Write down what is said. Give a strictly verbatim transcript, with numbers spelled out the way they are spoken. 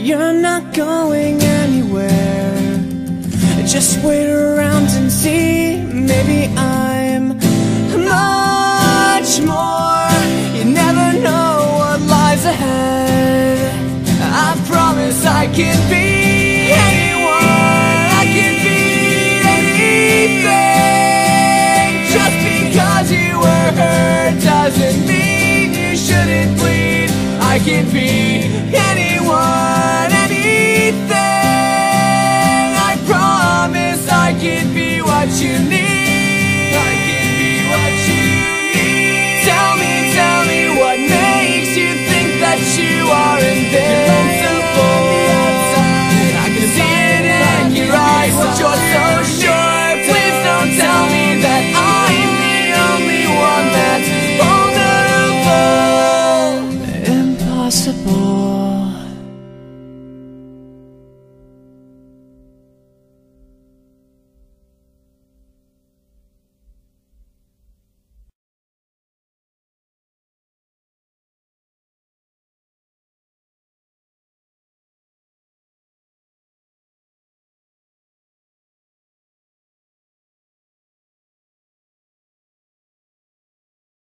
you're not going anywhere. Just wait around and see. Maybe I'm much more. You never know what lies ahead. I promise I can be anyone. I can be anything. Just because you were hurt doesn't mean you shouldn't bleed. I can be anyone.